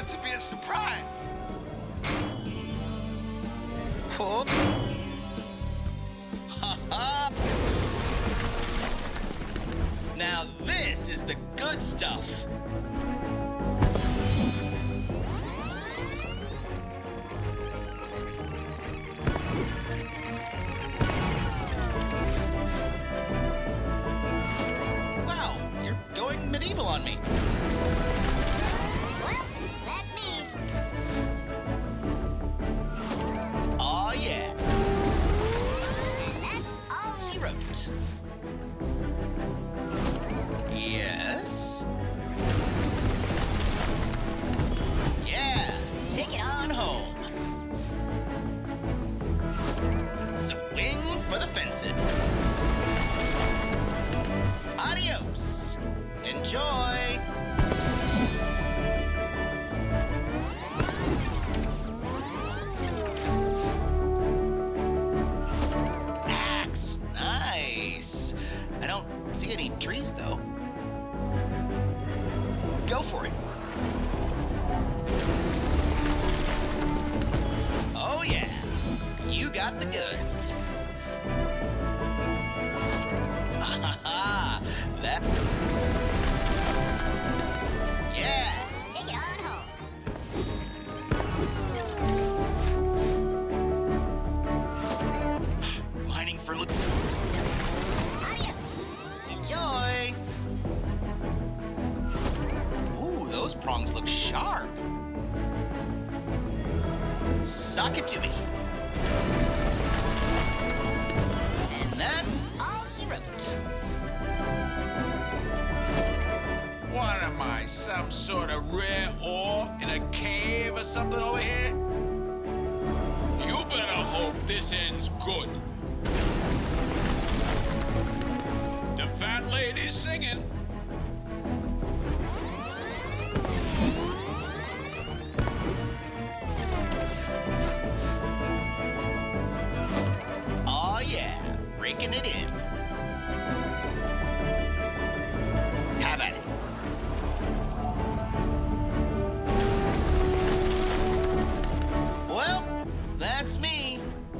want it to be a surprise. Oh. Ha-ha! Now this is the good stuff. Wow, you're going medieval on me. Well, that's me. Oh yeah. And that's all She wrote. Yes? Yeah. Take it On on home. Swing for the fences. Adios. Enjoy. Axe. Nice. I don't see any trees, though. Go for it. Oh, yeah. You got the goods. Ha ha ha. That. Yeah. Take it on home. Mining for loot. Adios. Enjoy. Ooh, those prongs look sharp. Sock it to me. And that's All she wrote. What am I, some sort of rare ore in a cave or something over here? You better hope this ends good. The fat lady's singing. oh yeah, raking it in. Have at it. Well, that's me.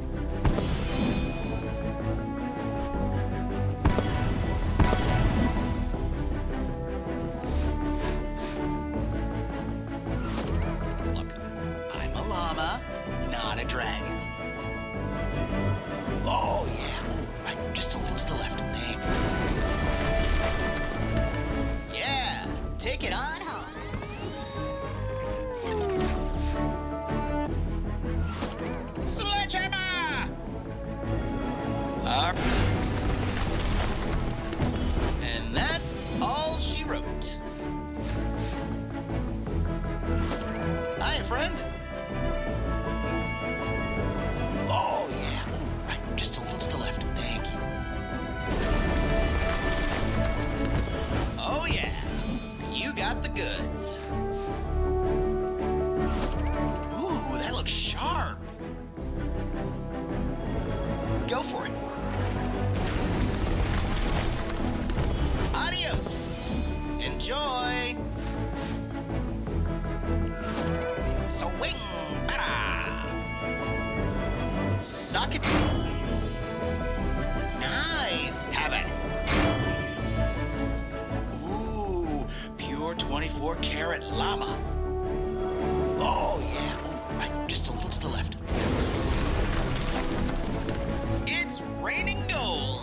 Look, I'm a llama, not a dragon. Oh, yeah. Oh, right, just a little to the left. Thank you. Yeah, take it on home. Sledgehammer! All right. And that's all she wrote. Hi, friend. Oh, yeah. Oh, right, just a little to the left. Thank you. Oh, yeah. You got the goods. Ooh, that looks sharp. Go for it. Adios. Enjoy. Swing, para. Sock it. Nice. Have it. Ooh, pure 24 karat llama. Oh, yeah. Oh, right, just a little to the left. It's raining gold.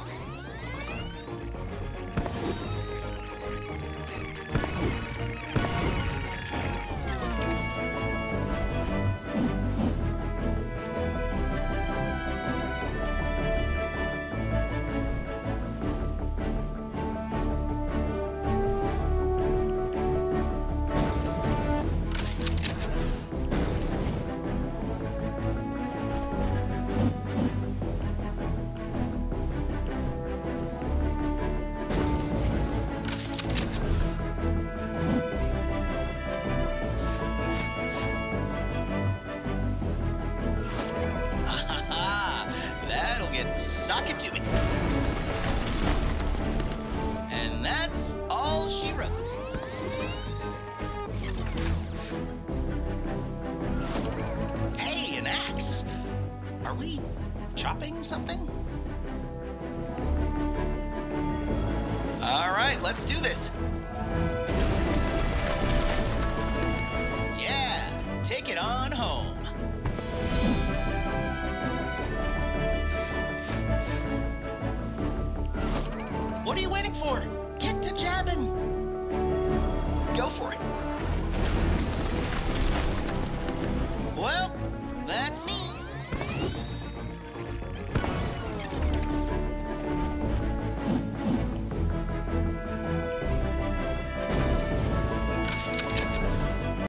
Sock it to me. And that's all she wrote. we chopping something? All right, let's do this. Yeah, take it on home. What are you waiting for? Get to jabbing. Go for it.